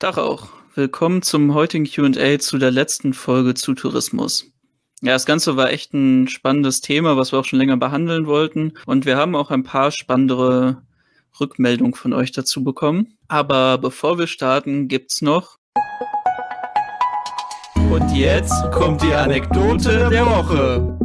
Tag auch. Willkommen zum heutigen Q&A zu der letzten Folge zu Tourismus. Ja, das Ganze war echt ein spannendes Thema, was wir auch schon länger behandeln wollten. Und wir haben auch ein paar spannendere Rückmeldungen von euch dazu bekommen. Aber bevor wir starten, gibt's noch... Und jetzt kommt die Anekdote der Woche.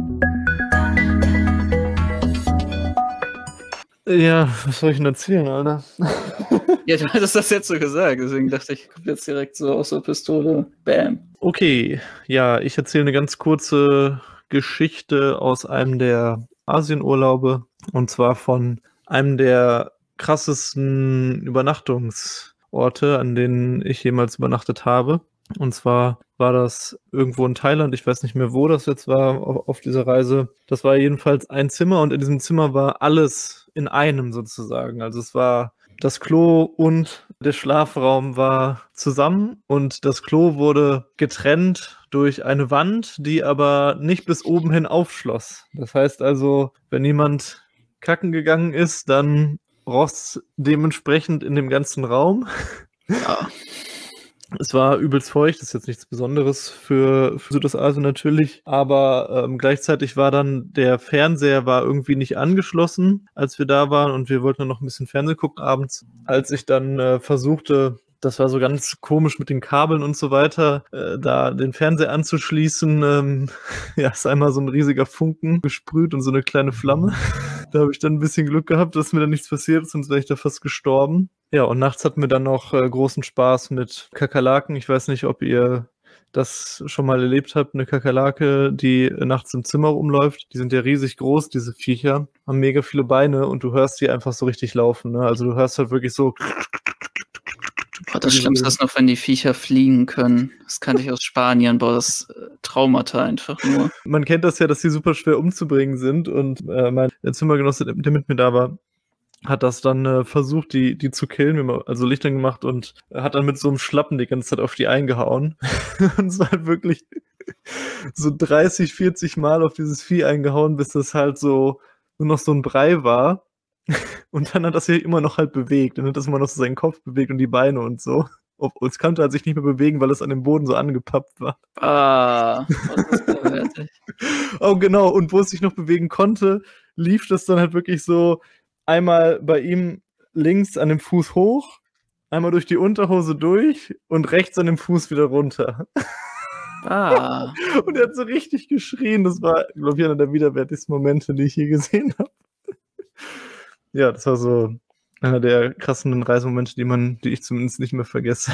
Ja, was soll ich denn erzählen, Alter? Ja, du hattest das jetzt so gesagt, deswegen dachte ich, kommt jetzt direkt so aus der Pistole. Bam. Okay, ja, ich erzähle eine ganz kurze Geschichte aus einem der Asienurlaube. Und zwar von einem der krassesten Übernachtungsorte, an denen ich jemals übernachtet habe. Und zwar war das irgendwo in Thailand, ich weiß nicht mehr, wo das jetzt war auf dieser Reise. Das war jedenfalls ein Zimmer und in diesem Zimmer war alles in einem sozusagen. Also es war das Klo und der Schlafraum war zusammen und das Klo wurde getrennt durch eine Wand, die aber nicht bis oben hin aufschloss. Das heißt also, wenn jemand kacken gegangen ist, dann ross dementsprechend in dem ganzen Raum. Ja. Es war übelst feucht, das ist jetzt nichts Besonderes für Südostasien natürlich, aber gleichzeitig war dann der Fernseher war irgendwie nicht angeschlossen, als wir da waren und wir wollten noch ein bisschen Fernsehen gucken abends. Als ich dann versuchte, das war so ganz komisch mit den Kabeln und so weiter, da den Fernseher anzuschließen, ja, ist einmal so ein riesiger Funken gesprüht und so eine kleine Flamme. Da habe ich dann ein bisschen Glück gehabt, dass mir da nichts passiert ist, sonst wäre ich da fast gestorben. Ja, und nachts hatten wir dann noch großen Spaß mit Kakerlaken. Ich weiß nicht, ob ihr das schon mal erlebt habt, eine Kakerlake, die nachts im Zimmer rumläuft. Die sind ja riesig groß, diese Viecher, haben mega viele Beine und du hörst die einfach so richtig laufen, ne? Also du hörst halt wirklich so... Boah, das Schlimmste ist noch, wenn die Viecher fliegen können. Das kannte ich aus Spanien. Boah, das Traumata einfach nur. Man kennt das ja, dass die super schwer umzubringen sind und mein Zimmergenosse, der mit mir da war, hat das dann versucht, die zu killen. Wir haben also Licht gemacht und hat dann mit so einem Schlappen die ganze Zeit auf die eingehauen. Und es war halt wirklich so 30, 40 Mal auf dieses Vieh eingehauen, bis das halt so nur noch so ein Brei war. Und dann hat das hier immer noch halt bewegt. Dann hat das immer noch so seinen Kopf bewegt und die Beine und so. Es konnte halt sich nicht mehr bewegen, weil es an dem Boden so angepappt war. Ah, das ist großartig. Oh, genau. Und wo es sich noch bewegen konnte, lief das dann halt wirklich so einmal bei ihm links an dem Fuß hoch, einmal durch die Unterhose durch und rechts an dem Fuß wieder runter. Ah. Und er hat so richtig geschrien. Das war, glaube ich, einer der widerwärtigsten Momente, die ich je gesehen habe. Ja, das war so einer der krassen Reisemomente, die ich zumindest nicht mehr vergesse.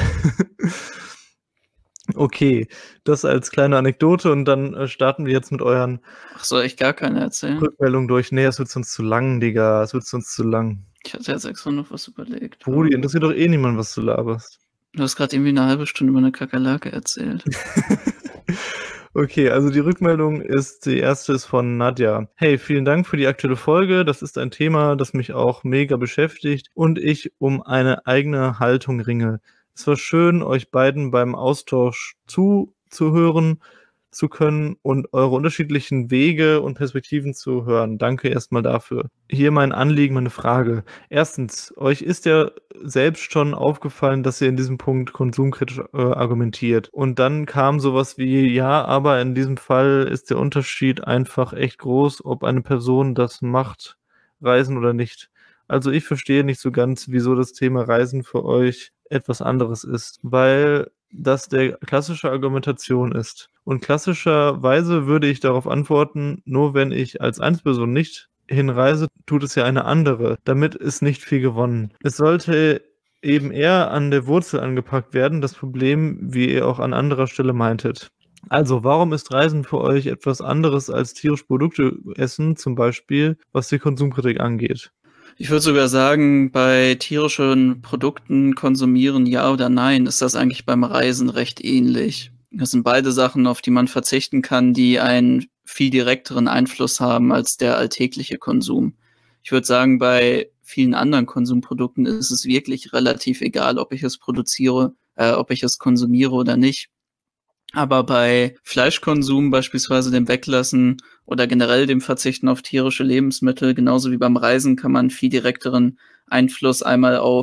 Okay, das als kleine Anekdote und dann starten wir jetzt mit euren Ach, soll ich gar keine erzählen? Rückmeldungen durch. Nee, es wird sonst zu lang, Digga. Es wird sonst zu lang. Ich hatte jetzt extra noch was überlegt. Brudi, interessiert doch eh niemand, was du laberst. Du hast gerade irgendwie eine halbe Stunde über eine Kakerlake erzählt. Okay, also die erste ist von Nadja. Hey, vielen Dank für die aktuelle Folge. Das ist ein Thema, das mich auch mega beschäftigt und ich um eine eigene Haltung ringe. Es war schön, euch beiden beim Austausch zuhören zu können und eure unterschiedlichen Wege und Perspektiven zu hören. Danke erstmal dafür. Hier mein Anliegen, meine Frage. Erstens, euch ist ja selbst schon aufgefallen, dass ihr in diesem Punkt konsumkritisch argumentiert. Und dann kam sowas wie, ja, aber in diesem Fall ist der Unterschied einfach echt groß, ob eine Person das macht, Reisen oder nicht. Also ich verstehe nicht so ganz, wieso das Thema Reisen für euch etwas anderes ist, weil das der klassische Argumentation ist. Und klassischerweise würde ich darauf antworten, nur wenn ich als Einzelperson nicht hinreise, tut es ja eine andere. Damit ist nicht viel gewonnen. Es sollte eben eher an der Wurzel angepackt werden, das Problem, wie ihr auch an anderer Stelle meintet. Also, warum ist Reisen für euch etwas anderes als tierische Produkte essen, zum Beispiel, was die Konsumkritik angeht? Ich würde sogar sagen, bei tierischen Produkten konsumieren, ja oder nein, ist das eigentlich beim Reisen recht ähnlich. Das sind beide Sachen, auf die man verzichten kann, die einen viel direkteren Einfluss haben als der alltägliche Konsum. Ich würde sagen, bei vielen anderen Konsumprodukten ist es wirklich relativ egal, ob ich es ob ich es konsumiere oder nicht. Aber bei Fleischkonsum, beispielsweise dem Weglassen oder generell dem Verzichten auf tierische Lebensmittel, genauso wie beim Reisen, kann man viel direkteren Einfluss einmal auf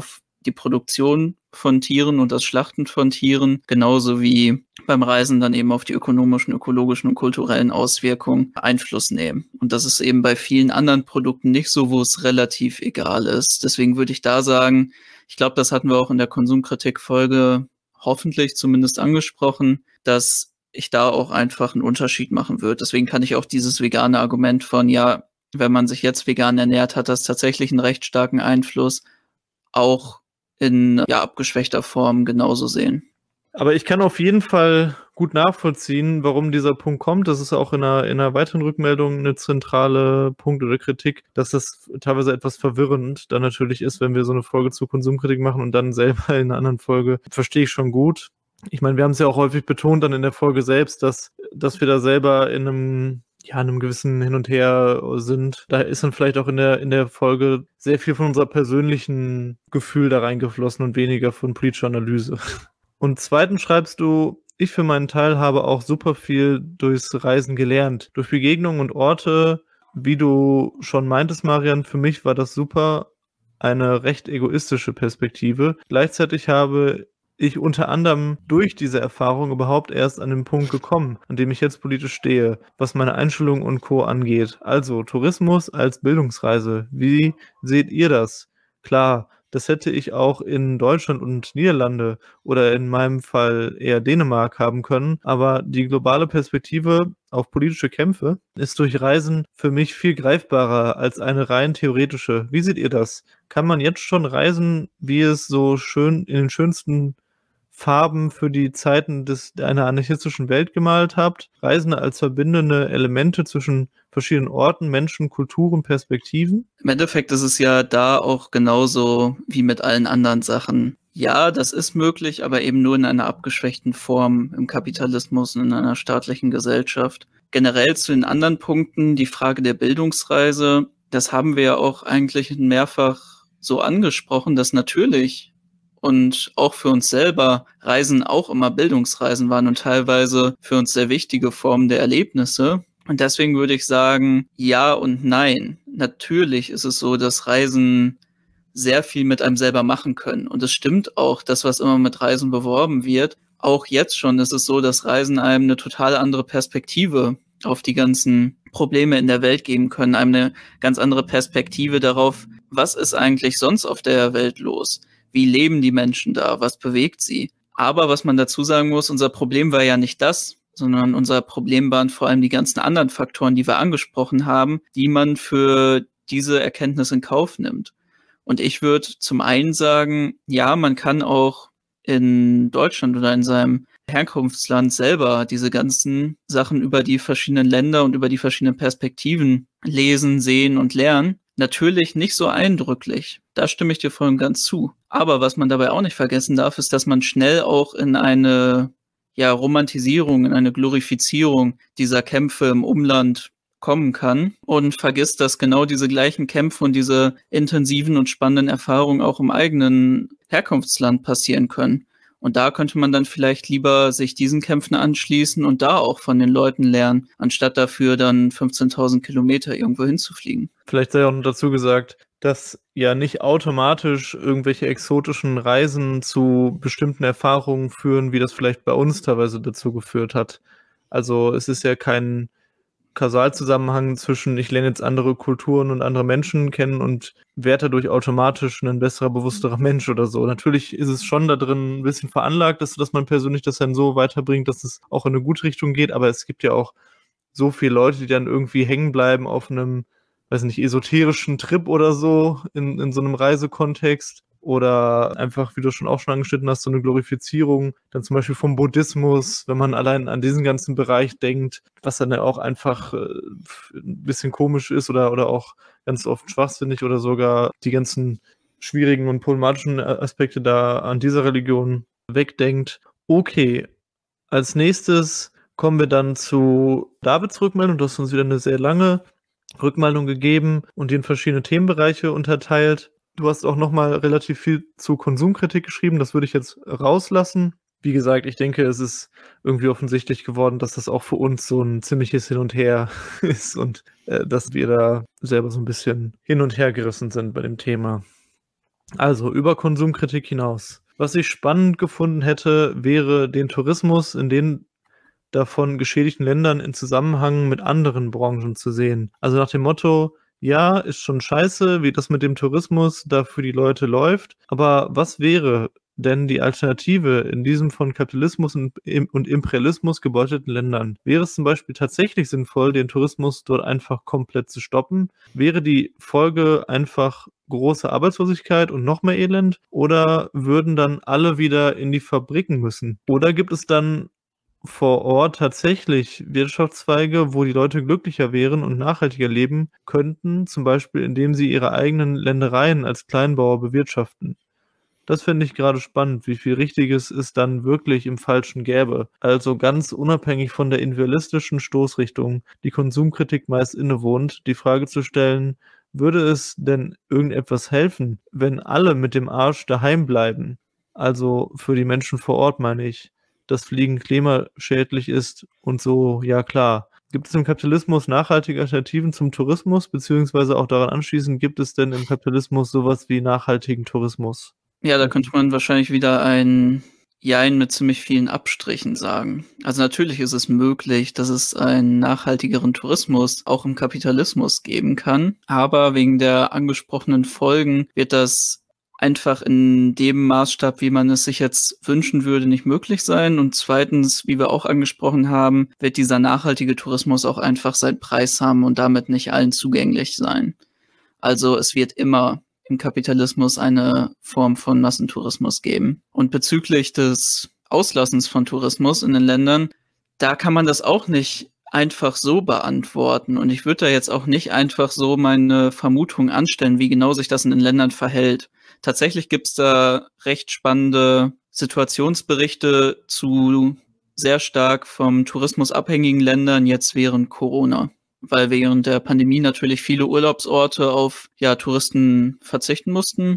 die Produktion von Tieren und das Schlachten von Tieren, genauso wie beim Reisen dann eben auf die ökonomischen, ökologischen und kulturellen Auswirkungen Einfluss nehmen. Und das ist eben bei vielen anderen Produkten nicht so, wo es relativ egal ist. Deswegen würde ich da sagen, ich glaube, das hatten wir auch in der Konsumkritik-Folge hoffentlich zumindest angesprochen, dass ich da auch einfach einen Unterschied machen würde. Deswegen kann ich auch dieses vegane Argument von, ja, wenn man sich jetzt vegan ernährt, hat das tatsächlich einen recht starken Einfluss, auch in abgeschwächter Form genauso sehen. Aber ich kann auf jeden Fall gut nachvollziehen, warum dieser Punkt kommt. Das ist auch in einer weiteren Rückmeldung eine zentrale Punkt oder Kritik, dass das teilweise etwas verwirrend dann natürlich ist, wenn wir so eine Folge zur Konsumkritik machen und dann selber in einer anderen Folge. Verstehe ich schon gut. Ich meine, wir haben es ja auch häufig betont dann in der Folge selbst, dass wir da selber in einem gewissen Hin und Her sind. Da ist dann vielleicht auch in der Folge sehr viel von unserer persönlichen Gefühl da reingeflossen und weniger von politischer Analyse. Und zweitens schreibst du, ich für meinen Teil habe auch super viel durchs Reisen gelernt. Durch Begegnungen und Orte, wie du schon meintest, Marian, für mich war das super eine recht egoistische Perspektive. Gleichzeitig habe ich unter anderem durch diese Erfahrung überhaupt erst an den Punkt gekommen, an dem ich jetzt politisch stehe, was meine Einstellung und Co. angeht. Also Tourismus als Bildungsreise. Wie seht ihr das? Klar, das hätte ich auch in Deutschland und Niederlande oder in meinem Fall eher Dänemark haben können, aber die globale Perspektive auf politische Kämpfe ist durch Reisen für mich viel greifbarer als eine rein theoretische. Wie seht ihr das? Kann man jetzt schon reisen, wie es so schön in den schönsten Farben für die Zeiten einer anarchistischen Welt gemalt habt? Reisen als verbindende Elemente zwischen verschiedenen Orten, Menschen, Kulturen, Perspektiven? Im Endeffekt ist es ja da auch genauso wie mit allen anderen Sachen. Ja, das ist möglich, aber eben nur in einer abgeschwächten Form im Kapitalismus und in einer staatlichen Gesellschaft. Generell zu den anderen Punkten, die Frage der Bildungsreise, das haben wir ja auch eigentlich mehrfach so angesprochen, dass natürlich und auch für uns selber Reisen auch immer Bildungsreisen waren und teilweise für uns sehr wichtige Formen der Erlebnisse. Und deswegen würde ich sagen, ja und nein. Natürlich ist es so, dass Reisen sehr viel mit einem selber machen können. Und es stimmt auch, das, was immer mit Reisen beworben wird. Auch jetzt schon ist es so, dass Reisen einem eine total andere Perspektive auf die ganzen Probleme in der Welt geben können. Einem eine ganz andere Perspektive darauf, was ist eigentlich sonst auf der Welt los? Wie leben die Menschen da? Was bewegt sie? Aber was man dazu sagen muss, unser Problem war ja nicht das, sondern unser Problem waren vor allem die ganzen anderen Faktoren, die wir angesprochen haben, die man für diese Erkenntnis in Kauf nimmt. Und ich würde zum einen sagen, ja, man kann auch in Deutschland oder in seinem Herkunftsland selber diese ganzen Sachen über die verschiedenen Länder und über die verschiedenen Perspektiven lesen, sehen und lernen. Natürlich nicht so eindrücklich. Da stimme ich dir voll und ganz zu. Aber was man dabei auch nicht vergessen darf, ist, dass man schnell auch in eine Romantisierung, in eine Glorifizierung dieser Kämpfe im Umland kommen kann und vergisst, dass genau diese gleichen Kämpfe und diese intensiven und spannenden Erfahrungen auch im eigenen Herkunftsland passieren können. Und da könnte man dann vielleicht lieber sich diesen Kämpfen anschließen und da auch von den Leuten lernen, anstatt dafür dann 15.000 Kilometer irgendwo hinzufliegen. Vielleicht sei auch noch dazu gesagt, dass ja nicht automatisch irgendwelche exotischen Reisen zu bestimmten Erfahrungen führen, wie das vielleicht bei uns teilweise dazu geführt hat. Also es ist ja kein Kausalzusammenhang zwischen ich lerne jetzt andere Kulturen und andere Menschen kennen und werde dadurch automatisch ein besserer, bewussterer Mensch oder so. Natürlich ist es schon da drin ein bisschen veranlagt, dass man persönlich das dann so weiterbringt, dass es auch in eine gute Richtung geht, aber es gibt ja auch so viele Leute, die dann irgendwie hängen bleiben auf einem, weiß nicht, esoterischen Trip oder so in so einem Reisekontext. Oder einfach, wie du schon angeschnitten hast, so eine Glorifizierung, dann zum Beispiel vom Buddhismus, wenn man allein an diesen ganzen Bereich denkt, was dann ja auch einfach ein bisschen komisch ist oder auch ganz oft schwachsinnig oder sogar die ganzen schwierigen und problematischen Aspekte da an dieser Religion wegdenkt. Okay, als nächstes kommen wir dann zu Davids Rückmeldung. Du hast uns wieder eine sehr lange Rückmeldung gegeben und die in verschiedene Themenbereiche unterteilt. Du hast auch nochmal relativ viel zu Konsumkritik geschrieben, das würde ich jetzt rauslassen. Wie gesagt, ich denke, es ist irgendwie offensichtlich geworden, dass das auch für uns so ein ziemliches Hin und Her ist und dass wir da selber so ein bisschen hin und her gerissen sind bei dem Thema. Also, über Konsumkritik hinaus. Was ich spannend gefunden hätte, wäre den Tourismus in den davon geschädigten Ländern in Zusammenhang mit anderen Branchen zu sehen. Also nach dem Motto: „Ja, ist schon scheiße, wie das mit dem Tourismus da für die Leute läuft, aber was wäre denn die Alternative in diesen von Kapitalismus und Imperialismus gebeutelten Ländern? Wäre es zum Beispiel tatsächlich sinnvoll, den Tourismus dort einfach komplett zu stoppen? Wäre die Folge einfach große Arbeitslosigkeit und noch mehr Elend? Oder würden dann alle wieder in die Fabriken müssen? Oder gibt es dann vor Ort tatsächlich Wirtschaftszweige, wo die Leute glücklicher wären und nachhaltiger leben könnten, zum Beispiel indem sie ihre eigenen Ländereien als Kleinbauer bewirtschaften? Das finde ich gerade spannend, wie viel Richtiges es dann wirklich im Falschen gäbe. Also ganz unabhängig von der individualistischen Stoßrichtung, die Konsumkritik meist innewohnt, die Frage zu stellen: Würde es denn irgendetwas helfen, wenn alle mit dem Arsch daheim bleiben? Also für die Menschen vor Ort meine ich, dass Fliegen klimaschädlich ist und so, ja klar. Gibt es im Kapitalismus nachhaltige Alternativen zum Tourismus, beziehungsweise auch daran anschließend, gibt es denn im Kapitalismus sowas wie nachhaltigen Tourismus? Ja, da könnte man wahrscheinlich wieder ein Jein mit ziemlich vielen Abstrichen sagen. Also natürlich ist es möglich, dass es einen nachhaltigeren Tourismus auch im Kapitalismus geben kann, aber wegen der angesprochenen Folgen wird das einfach in dem Maßstab, wie man es sich jetzt wünschen würde, nicht möglich sein. Und zweitens, wie wir auch angesprochen haben, wird dieser nachhaltige Tourismus auch einfach seinen Preis haben und damit nicht allen zugänglich sein. Also es wird immer im Kapitalismus eine Form von Massentourismus geben. Und bezüglich des Auslassens von Tourismus in den Ländern, da kann man das auch nicht einfach so beantworten. Und ich würde da jetzt auch nicht einfach so meine Vermutung anstellen, wie genau sich das in den Ländern verhält. Tatsächlich gibt es da recht spannende Situationsberichte zu sehr stark vom Tourismus abhängigen Ländern jetzt während Corona, weil während der Pandemie natürlich viele Urlaubsorte auf Touristen verzichten mussten,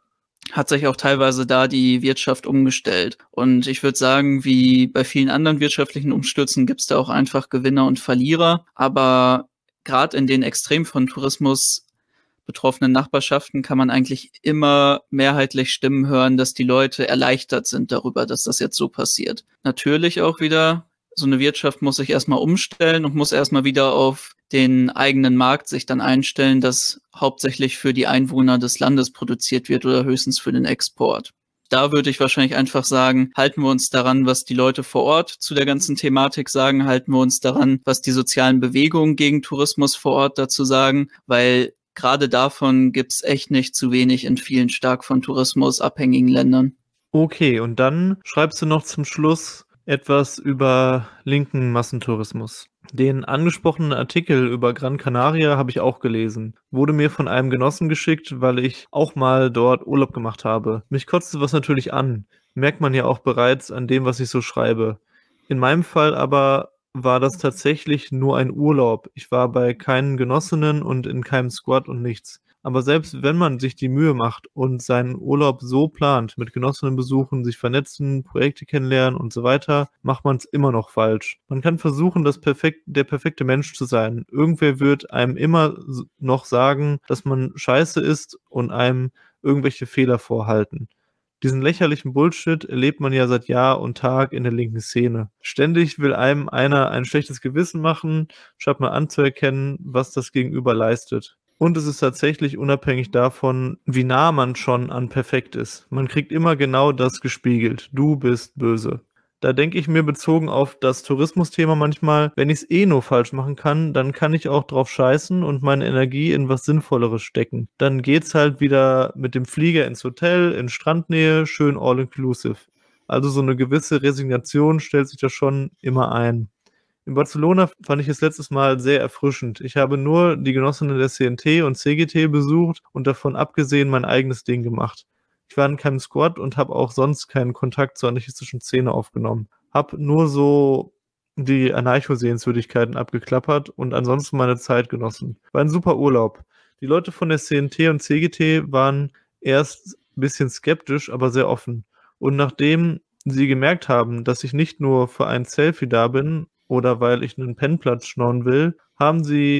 hat sich auch teilweise da die Wirtschaft umgestellt. Und ich würde sagen, wie bei vielen anderen wirtschaftlichen Umstürzen gibt es da auch einfach Gewinner und Verlierer. Aber gerade in den extrem von Tourismus betroffenen Nachbarschaften kann man eigentlich immer mehrheitlich Stimmen hören, dass die Leute erleichtert sind darüber, dass das jetzt so passiert. Natürlich auch wieder, so eine Wirtschaft muss sich erstmal umstellen und muss erstmal wieder auf den eigenen Markt sich dann einstellen, das hauptsächlich für die Einwohner des Landes produziert wird oder höchstens für den Export. Da würde ich wahrscheinlich einfach sagen, halten wir uns daran, was die Leute vor Ort zu der ganzen Thematik sagen, halten wir uns daran, was die sozialen Bewegungen gegen Tourismus vor Ort dazu sagen, weil gerade davon gibt's echt nicht zu wenig in vielen stark von Tourismus abhängigen Ländern. Okay, und dann schreibst du noch zum Schluss etwas über linken Massentourismus. Den angesprochenen Artikel über Gran Canaria habe ich auch gelesen. Wurde mir von einem Genossen geschickt, weil ich auch mal dort Urlaub gemacht habe. Mich kotzte was natürlich an. Merkt man ja auch bereits an dem, was ich so schreibe. In meinem Fall aber war das tatsächlich nur ein Urlaub. Ich war bei keinen Genossinnen und in keinem Squad und nichts. Aber selbst wenn man sich die Mühe macht und seinen Urlaub so plant, mit Genossinnen besuchen, sich vernetzen, Projekte kennenlernen und so weiter, macht man es immer noch falsch. Man kann versuchen, der perfekte Mensch zu sein. Irgendwer wird einem immer noch sagen, dass man scheiße ist und einem irgendwelche Fehler vorhalten. Diesen lächerlichen Bullshit erlebt man ja seit Jahr und Tag in der linken Szene. Ständig will einem einer ein schlechtes Gewissen machen, statt mal anzuerkennen, was das Gegenüber leistet. Und es ist tatsächlich unabhängig davon, wie nah man schon an perfekt ist. Man kriegt immer genau das gespiegelt. Du bist böse. Da denke ich mir bezogen auf das Tourismusthema manchmal, wenn ich es eh nur falsch machen kann, dann kann ich auch drauf scheißen und meine Energie in was Sinnvolleres stecken. Dann geht's halt wieder mit dem Flieger ins Hotel, in Strandnähe, schön all-inclusive. Also so eine gewisse Resignation stellt sich da schon immer ein. In Barcelona fand ich es letztes Mal sehr erfrischend. Ich habe nur die Genossinnen der CNT und CGT besucht und davon abgesehen mein eigenes Ding gemacht. Ich war in keinem Squad und habe auch sonst keinen Kontakt zur anarchistischen Szene aufgenommen. Hab nur so die Anarcho-Sehenswürdigkeiten abgeklappert und ansonsten meine Zeit genossen. War ein super Urlaub. Die Leute von der CNT und CGT waren erst ein bisschen skeptisch, aber sehr offen. Und nachdem sie gemerkt haben, dass ich nicht nur für ein Selfie da bin oder weil ich einen Pennplatz schnorren will, haben sie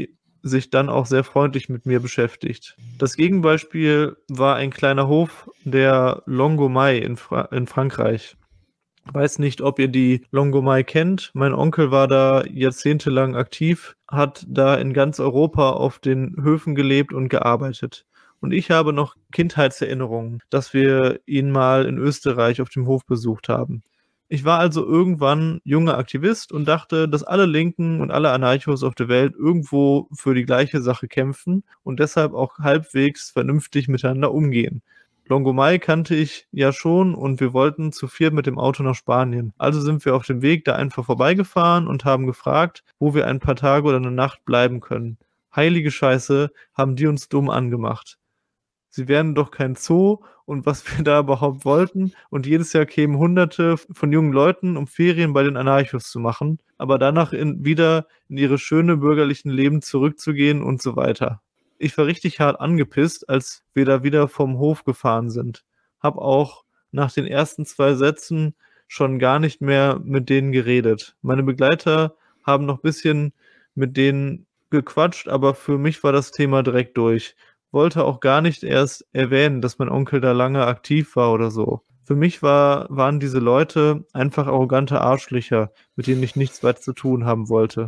sich dann auch sehr freundlich mit mir beschäftigt. Das Gegenbeispiel war ein kleiner Hof der Longomai in Frankreich. Ich weiß nicht, ob ihr die Longomai kennt. Mein Onkel war da jahrzehntelang aktiv, hat da in ganz Europa auf den Höfen gelebt und gearbeitet. Und ich habe noch Kindheitserinnerungen, dass wir ihn mal in Österreich auf dem Hof besucht haben. Ich war also irgendwann junger Aktivist und dachte, dass alle Linken und alle Anarchos auf der Welt irgendwo für die gleiche Sache kämpfen und deshalb auch halbwegs vernünftig miteinander umgehen. Longomai kannte ich ja schon und wir wollten zu viert mit dem Auto nach Spanien. Also sind wir auf dem Weg da einfach vorbeigefahren und haben gefragt, wo wir ein paar Tage oder eine Nacht bleiben können. Heilige Scheiße, haben die uns dumm angemacht. Sie wären doch kein Zoo und was wir da überhaupt wollten. Und jedes Jahr kämen Hunderte von jungen Leuten, um Ferien bei den Anarchos zu machen, aber danach wieder in ihre schöne bürgerlichen Leben zurückzugehen und so weiter. Ich war richtig hart angepisst, als wir da wieder vom Hof gefahren sind. Hab auch nach den ersten 2 Sätzen schon gar nicht mehr mit denen geredet. Meine Begleiter haben noch ein bisschen mit denen gequatscht, aber für mich war das Thema direkt durch. Wollte auch gar nicht erst erwähnen, dass mein Onkel da lange aktiv war oder so. Für mich waren diese Leute einfach arrogante Arschlöcher, mit denen ich nichts weiter zu tun haben wollte.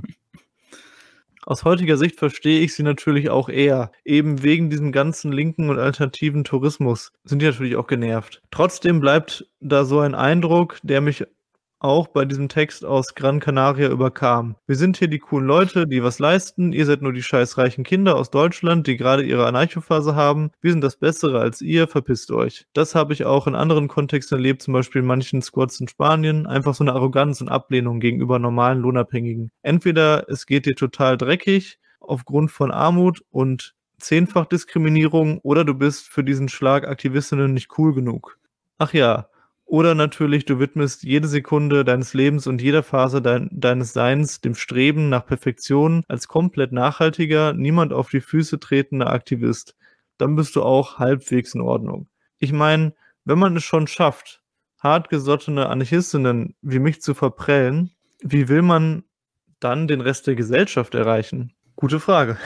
Aus heutiger Sicht verstehe ich sie natürlich auch eher. Eben wegen diesem ganzen linken und alternativen Tourismus sind die natürlich auch genervt. Trotzdem bleibt da so ein Eindruck, der mich auch bei diesem Text aus Gran Canaria überkam. Wir sind hier die coolen Leute, die was leisten. Ihr seid nur die scheiß reichen Kinder aus Deutschland, die gerade ihre Anarchophase haben. Wir sind das Bessere als ihr, verpisst euch. Das habe ich auch in anderen Kontexten erlebt, zum Beispiel in manchen Squads in Spanien. Einfach so eine Arroganz und Ablehnung gegenüber normalen Lohnabhängigen. Entweder es geht dir total dreckig aufgrund von Armut und Zehnfachdiskriminierung oder du bist für diesen Schlag Aktivistinnen nicht cool genug. Ach ja. Oder natürlich, du widmest jede Sekunde deines Lebens und jeder Phase deines Seins dem Streben nach Perfektion als komplett nachhaltiger, niemand auf die Füße tretender Aktivist. Dann bist du auch halbwegs in Ordnung. Ich meine, wenn man es schon schafft, hartgesottene Anarchistinnen wie mich zu verprellen, wie will man dann den Rest der Gesellschaft erreichen? Gute Frage.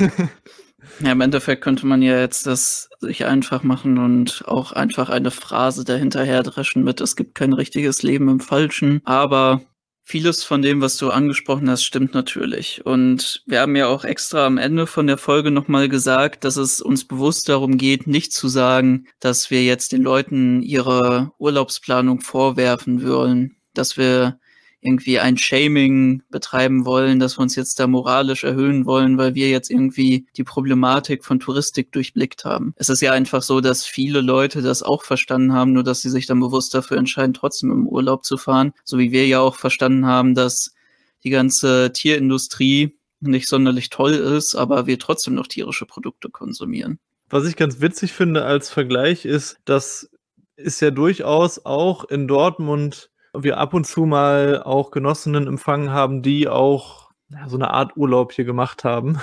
Ja, im Endeffekt könnte man ja jetzt das sich einfach machen und auch einfach eine Phrase dahinterher dreschen mit, es gibt kein richtiges Leben im Falschen. Aber vieles von dem, was du angesprochen hast, stimmt natürlich. Und wir haben ja auch extra am Ende von der Folge nochmal gesagt, dass es uns bewusst darum geht, nicht zu sagen, dass wir jetzt den Leuten ihre Urlaubsplanung vorwerfen wollen, dass wir irgendwie ein Shaming betreiben wollen, dass wir uns jetzt da moralisch erhöhen wollen, weil wir jetzt irgendwie die Problematik von Touristik durchblickt haben. Es ist ja einfach so, dass viele Leute das auch verstanden haben, nur dass sie sich dann bewusst dafür entscheiden, trotzdem im Urlaub zu fahren. So wie wir ja auch verstanden haben, dass die ganze Tierindustrie nicht sonderlich toll ist, aber wir trotzdem noch tierische Produkte konsumieren. Was ich ganz witzig finde als Vergleich ist, dass es ja durchaus auch in Dortmund wir ab und zu mal auch Genossinnen empfangen haben, die auch so eine Art Urlaub hier gemacht haben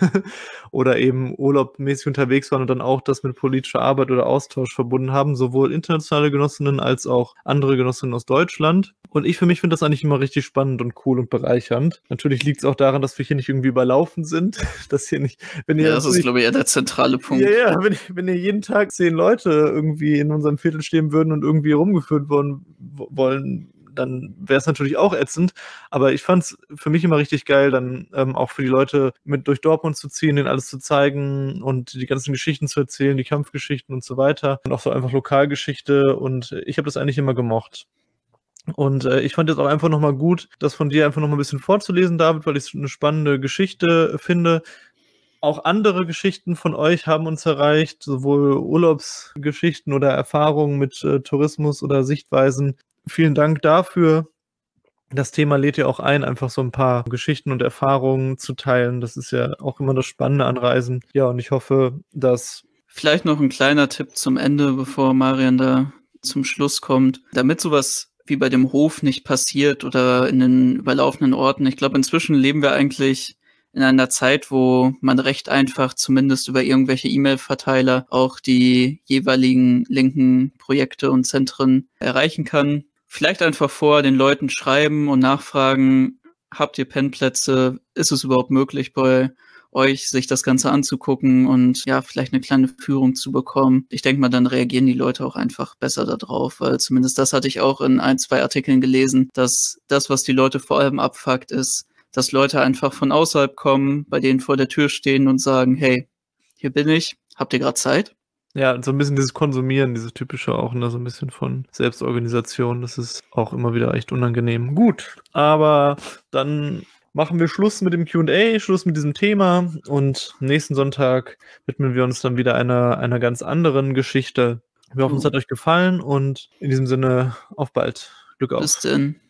oder eben urlaubmäßig unterwegs waren und dann auch das mit politischer Arbeit oder Austausch verbunden haben, sowohl internationale Genossinnen als auch andere Genossinnen aus Deutschland. Und ich für mich finde das eigentlich immer richtig spannend und cool und bereichernd. Natürlich liegt es auch daran, dass wir hier nicht irgendwie überlaufen sind, dass hier nicht, wenn ihr das ist, glaube ich, eher der zentrale Punkt. Ja, wenn ihr jeden Tag 10 Leute irgendwie in unserem Viertel stehen würden und irgendwie rumgeführt wollen, dann wäre es natürlich auch ätzend, aber ich fand es für mich immer richtig geil, dann auch für die Leute mit durch Dortmund zu ziehen, denen alles zu zeigen und die ganzen Geschichten zu erzählen, die Kampfgeschichten und so weiter und auch so einfach Lokalgeschichte und ich habe das eigentlich immer gemocht. Und ich fand jetzt auch einfach nochmal gut, das von dir einfach nochmal ein bisschen vorzulesen, David, weil ich es eine spannende Geschichte finde. Auch andere Geschichten von euch haben uns erreicht, sowohl Urlaubsgeschichten oder Erfahrungen mit Tourismus oder Sichtweisen. Vielen Dank dafür. Das Thema lädt ja auch ein, einfach so ein paar Geschichten und Erfahrungen zu teilen. Das ist ja auch immer das Spannende an Reisen. Ja, und ich hoffe, dass... Vielleicht noch ein kleiner Tipp zum Ende, bevor Marian da zum Schluss kommt. Damit sowas wie bei dem Hof nicht passiert oder in den überlaufenden Orten. Ich glaube, inzwischen leben wir eigentlich in einer Zeit, wo man recht einfach zumindest über irgendwelche E-Mail-Verteiler auch die jeweiligen linken Projekte und Zentren erreichen kann. Vielleicht einfach vor den Leuten schreiben und nachfragen, habt ihr Pennplätze? Ist es überhaupt möglich, bei euch, sich das Ganze anzugucken und ja, vielleicht eine kleine Führung zu bekommen. Ich denke mal, dann reagieren die Leute auch einfach besser darauf, weil zumindest das hatte ich auch in 1, 2 Artikeln gelesen, dass das, was die Leute vor allem abfuckt, ist, dass Leute einfach von außerhalb kommen, bei denen vor der Tür stehen und sagen, hey, hier bin ich, habt ihr gerade Zeit? Ja, so ein bisschen dieses Konsumieren, dieses typische auch, ne, so ein bisschen von Selbstorganisation, das ist auch immer wieder echt unangenehm. Gut, aber dann machen wir Schluss mit dem Q&A, Schluss mit diesem Thema und nächsten Sonntag widmen wir uns dann wieder einer ganz anderen Geschichte. Wir hoffen, es hat euch gefallen und in diesem Sinne, auf bald. Glück auf. Bis denn.